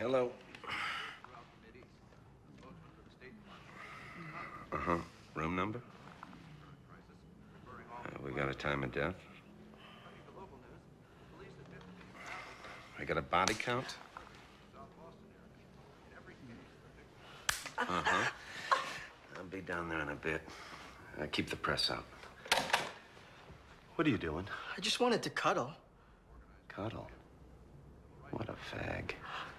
Hello. Uh-huh. Room number? We got a time of death. I got a body count. Uh-huh. I'll be down there in a bit. Keep the press out. What are you doing? I just wanted to cuddle. Cuddle? What a fag.